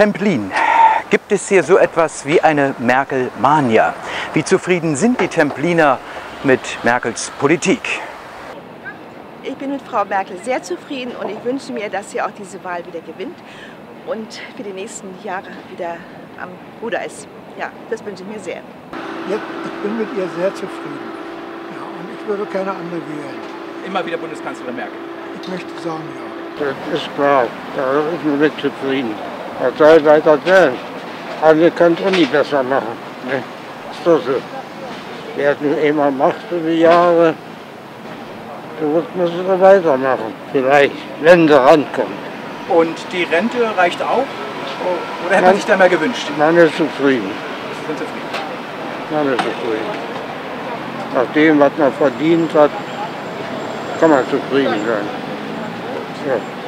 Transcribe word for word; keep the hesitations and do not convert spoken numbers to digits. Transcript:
Templin. Gibt es hier so etwas wie eine Merkel-Mania? Wie zufrieden sind die Templiner mit Merkels Politik? Ich bin mit Frau Merkel sehr zufrieden und ich wünsche mir, dass sie auch diese Wahl wieder gewinnt und für die nächsten Jahre wieder am Ruder ist. Ja, das wünsche ich mir sehr. Ja, ich bin mit ihr sehr zufrieden. Ja, und ich würde keine andere wählen. Immer wieder Bundeskanzlerin Merkel. Ich möchte sagen, ja. Das ist klar, da ist man mit zufrieden. Was soll weiter sein? Alle können es auch nicht besser machen. Ne? Ist doch so. Wir hatten immer Macht über die Jahre. So wird man es weitermachen. Vielleicht, wenn sie rankommt. Und die Rente reicht auch? Oder hätte man sich da mehr gewünscht? Man ist zufrieden. Sie sind zufrieden? Man ist zufrieden. Nach dem, was man verdient hat, kann man zufrieden sein. Ja.